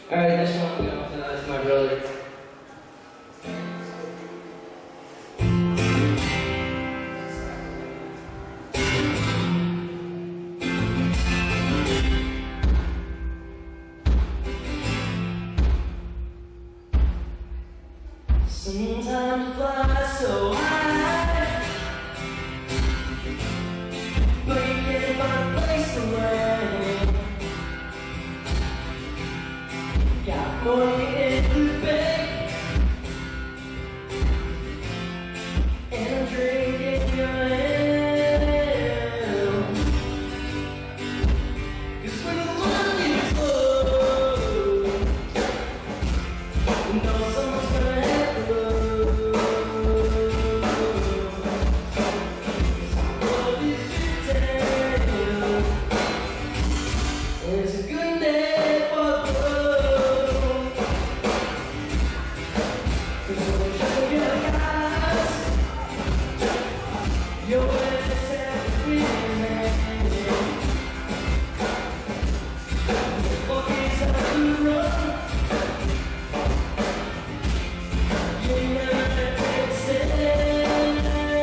Alright, this one I'm going to is my brother. Sometimes fly so high, but you can't find a place to land. Got money in the bank, and I'm drinking your hand. 'Cause when the money is low, you know someone's gonna have to love. Love is your tale. It's a good day for love. 'Cause when you show your eyes, your ass has to be man. Always have to run. You never can stand.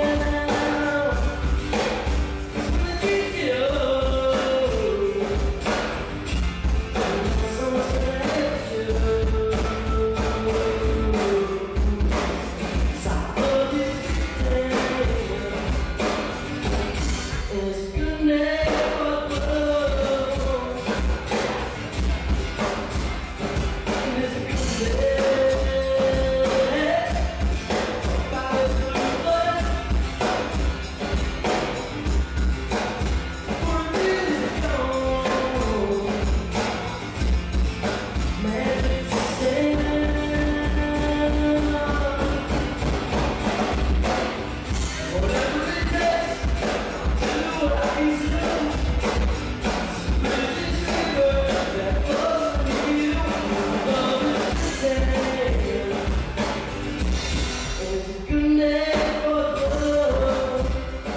'Cause when you get old, someone's gonna help you. 'Cause I love you today. It's a good name for love. It's a good day. By the blue light, for a music gone. Magic to stand. Whatever it takes to do what I need to do. Bridges river that flows from you. Love is today. It's a good name for love.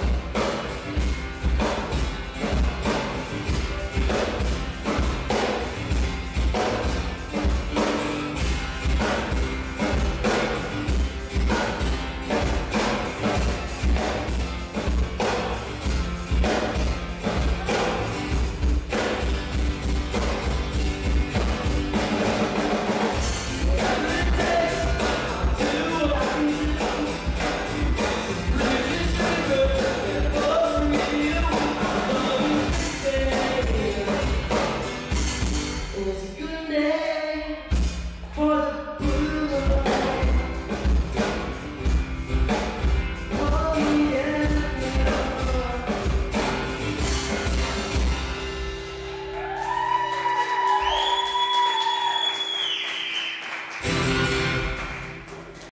Whatever it takes to do what I need to do. Bridges river that flows from you. Love is today. It's a good name.